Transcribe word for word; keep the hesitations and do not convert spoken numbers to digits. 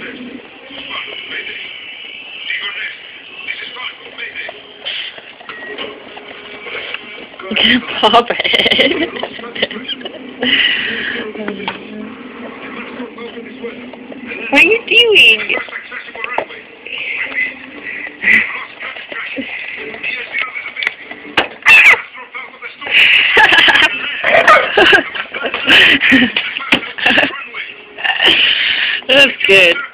Pop it. What are you doing? That's good.